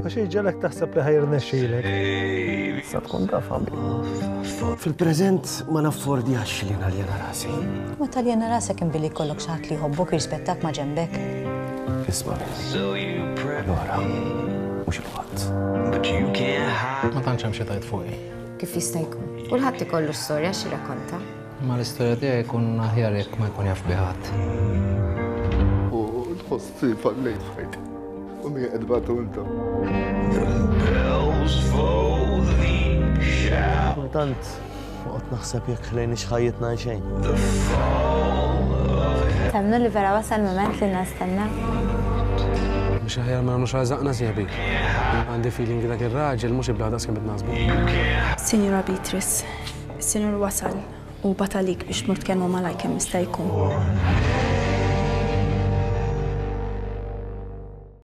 Għax iġġelek taħseb li ħajrnexxielek. Sa tkun taf għamil. Fil-preżent ma naffordjax li naljena rasi. Ma taljena rasek inbilli jkollok xi ħadd li jħobbok jirrispettak ma' ġembek. Isma' allura mhux il-waqt. Ma tantx hemm xi tajt fuqi. Kif jista' jkun? Kulħadd ikollu storja xi rakkonta. Ma l-istorja tiegħi jkun aħjar jekk ma jkun jaf biha ħadd. Tħossi fallejt fajt. U mi qedbatu inta. Ma tant noqgħod naħseb jekk ħlejni x'ħajjitna xejn. Temnu li vera wasal moment li nastenna. Mhux aħjar ma nagħmlux għażaqna sieħbi. Għandi feeling dak ir-raġel mhux ibla daqs kemm qed naħsbu. Sinjura Beatrice, is-sinjur wasal u batalik biex mur tkellmu malaj kemm jista' jkun.